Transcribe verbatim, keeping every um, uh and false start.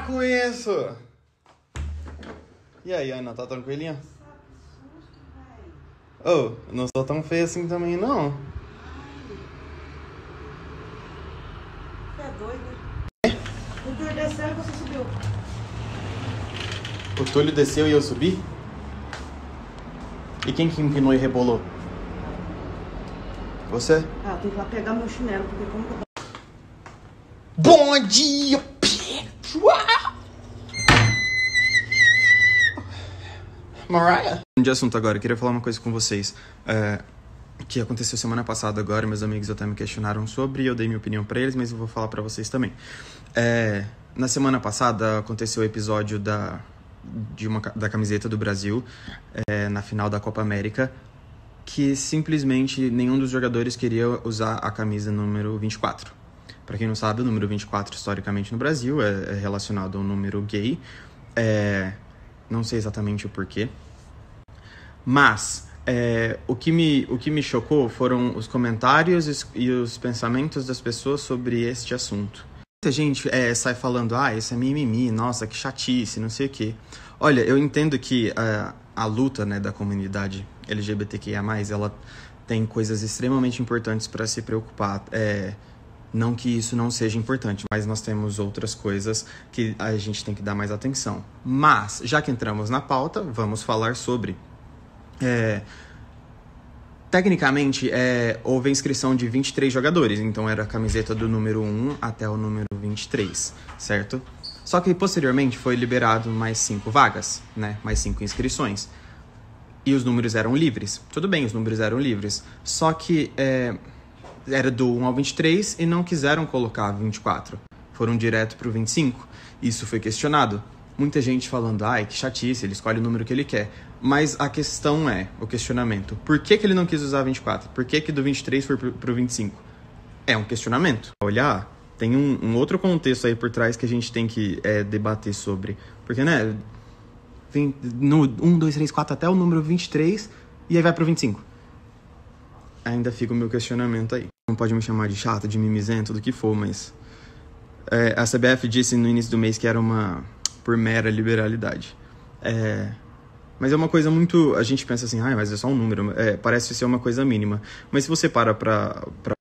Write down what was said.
com isso! E aí, Ana, tá tranquilinha? Oh, não sou tão feio assim também, não. Você é doido, né? O Túlio desceu e você subiu. O Túlio desceu e eu subi? E quem que empinou e rebolou? Você? Ah, eu tenho que ir lá pegar meu chinelo, porque como que eu... Bom dia, pessoal! Mariah! De assunto agora, eu queria falar uma coisa com vocês. É, que aconteceu semana passada agora, meus amigos até me questionaram sobre, e eu dei minha opinião pra eles, mas eu vou falar pra vocês também. É, na semana passada aconteceu o episódio da, de uma, da camiseta do Brasil, é, na final da Copa América, que simplesmente nenhum dos jogadores queria usar a camisa número vinte e quatro. Pra quem não sabe, o número vinte e quatro, historicamente no Brasil, é, é relacionado ao número gay. É, não sei exatamente o porquê. Mas é, o, que me, o que me chocou foram os comentários e os pensamentos das pessoas sobre este assunto. Muita gente é, sai falando, ah, isso é mimimi, nossa, que chatice, não sei o quê. Olha, eu entendo que a, a luta, né, da comunidade L G B T Q I A mais, ela tem coisas extremamente importantes para se preocupar. É, não que isso não seja importante, mas nós temos outras coisas que a gente tem que dar mais atenção. Mas, já que entramos na pauta, vamos falar sobre... É, tecnicamente, é, houve a inscrição de vinte e três jogadores, então era a camiseta do número um até o número vinte e três, certo? Só que, posteriormente, foi liberado mais cinco vagas, né? Mais cinco inscrições. E os números eram livres. Tudo bem, os números eram livres. Só que... É, era do um ao vinte e três e não quiseram colocar vinte e quatro. Foram direto pro vinte e cinco. Isso foi questionado. Muita gente falando, ai, que chatice, ele escolhe o número que ele quer. Mas a questão é, o questionamento, por que que ele não quis usar vinte e quatro? Por que que do vinte e três foi pro, pro vinte e cinco? É um questionamento. Olhar, tem um, um outro contexto aí por trás que a gente tem que é, debater sobre. Porque, né, vem no um, dois, três, quatro até o número vinte e três e aí vai pro vinte e cinco. Ainda fica o meu questionamento aí. Não pode me chamar de chata, de mimizento, do que for, mas... É, a C B F disse no início do mês que era uma... por mera liberalidade. É, mas é uma coisa muito... A gente pensa assim, ah, mas é só um número. É, parece ser uma coisa mínima. Mas se você para pra, pra